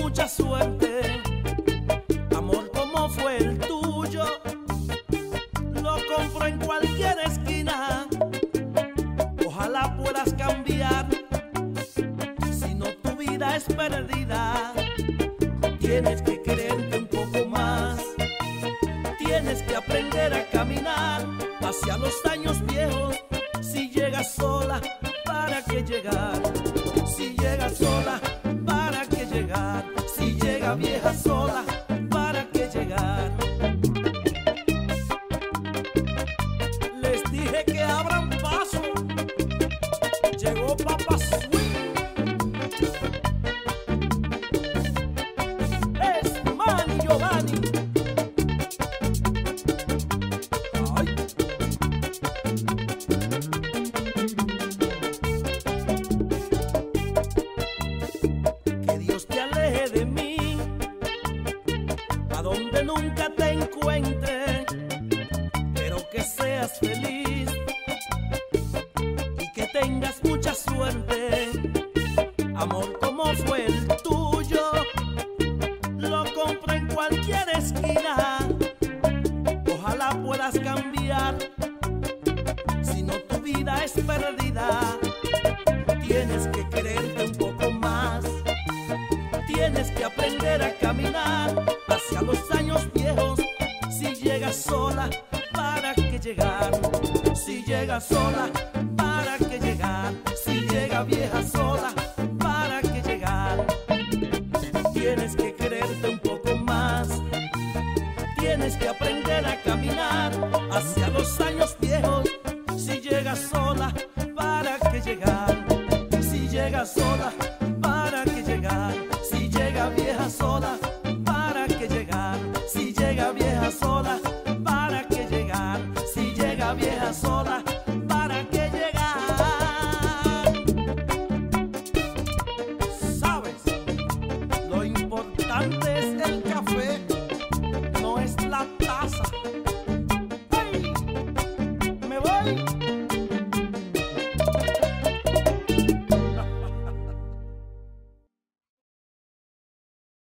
mucha suerte. Amor como fue el tuyo, lo compro en cualquier esquina. Ojalá puedas cambiar, si no tu vida es perdida. Tienes que quererte un poco más, tienes que aprender a caminar hacia los años viejos. Si llegas sola, ¿para qué llegar? Si llegas sola, ¿para qué llegar? Si llega vieja sola, ¿para qué llegar? Les dije que abran paso, llegó Papa Swing. Es Manny Giovanni. Ay. Que Dios te aleje de mí, a donde nunca te encuentre, pero que seas feliz y que tengas mucha suerte. Amor como fue el tuyo, lo compro en cualquier esquina. Ojalá puedas cambiar, si no tu vida es perdida. Tienes que quererte un poco más, tienes que aprender a caminar hacia los años viejos. Si llegas sola, ¿para qué llegar? Si llegas sola, ¿para qué llegar? Si llega vieja sola, ¿para qué llegar? Tienes que quererte un poco más, tienes que aprender a caminar hacia los años viejos.